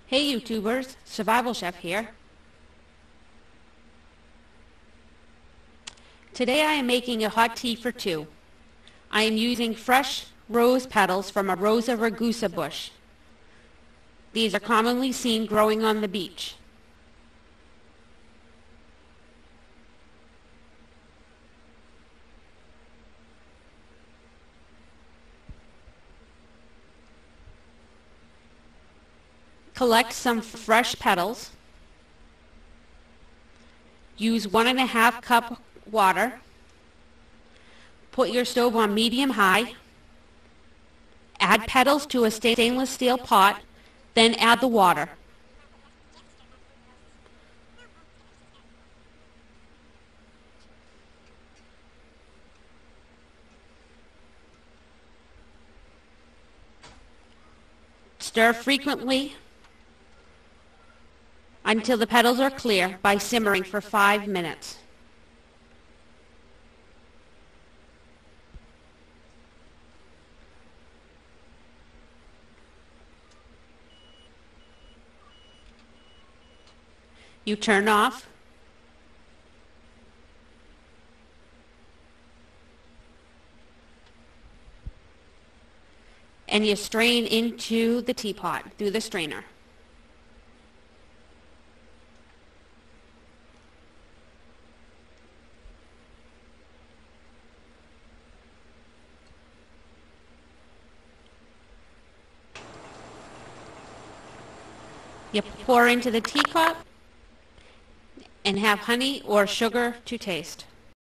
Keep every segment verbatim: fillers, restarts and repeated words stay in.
Hey YouTubers, Survival Chef here. Today I am making a hot tea for two. I am using fresh rose petals from a Rosa rugosa bush. These are commonly seen growing on the beach. Collect some fresh petals. Use one and a half cup water. Put your stove on medium high. Add petals to a stainless steel pot, then add the water. Stir frequently until the petals are clear by simmering for five minutes. You turn off. And you strain into the teapot through the strainer. You pour into the teacup and have honey or sugar to taste.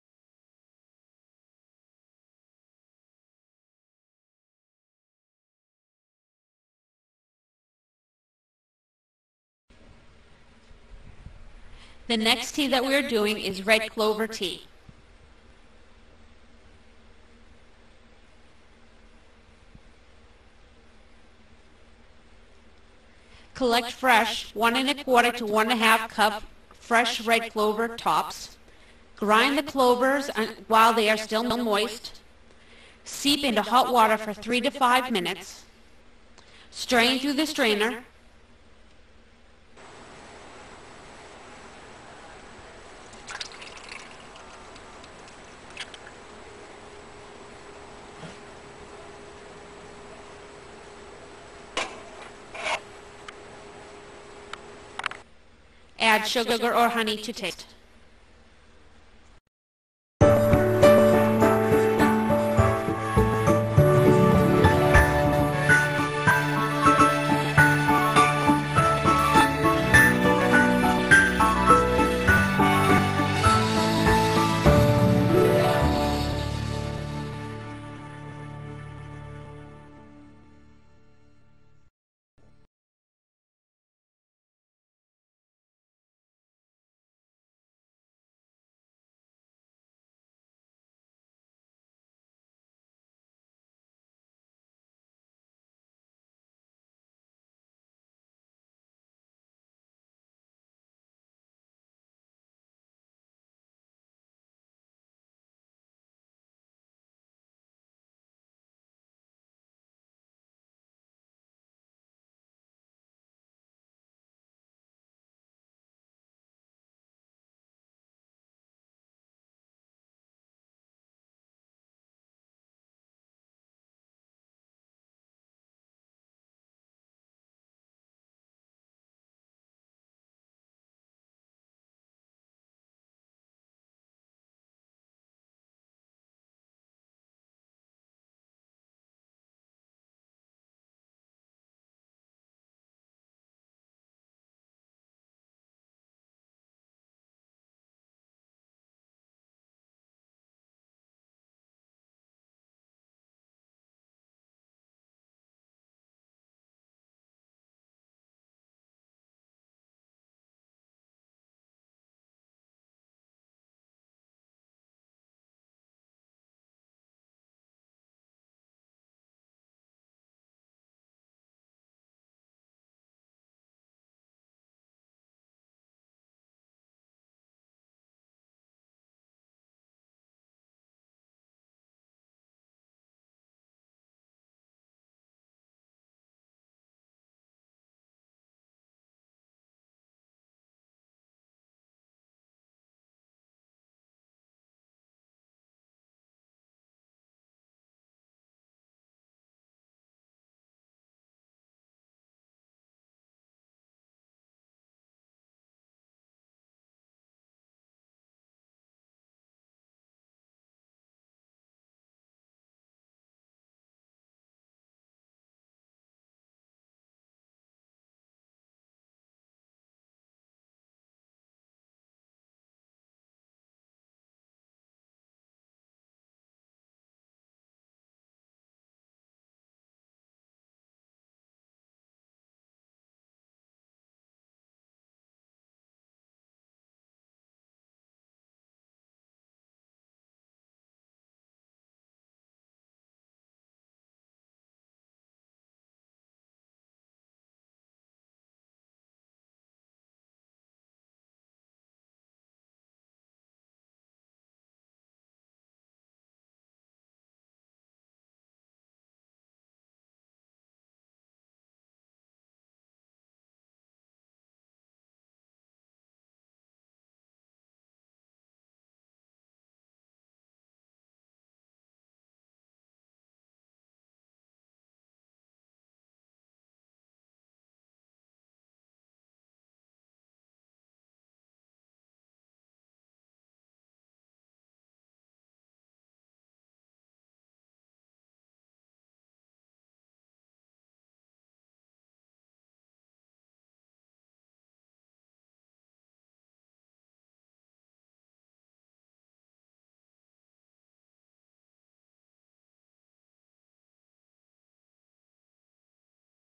The next tea that we are doing is red clover tea. Collect fresh one and a quarter to one and a half cup fresh red clover tops. Grind the clovers while they are still moist. Steep into hot water for three to five minutes. Strain through the strainer. Add sugar or honey to taste.